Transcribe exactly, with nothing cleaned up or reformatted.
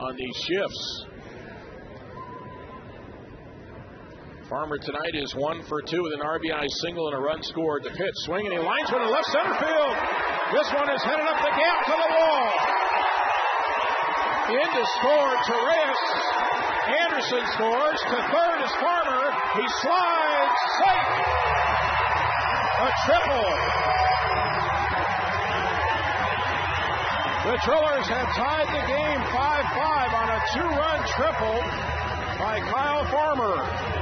on these shifts. Farmer tonight is one for two with an R B I single and a run scored. The pitch, swinging, he lines one in left center field. This one is headed up the gap to the wall. In to score, Torres. Anderson scores. To third is Farmer. He slides. Safe. A triple. The Trillers have tied the game five five on a two-run triple by Kyle Farmer.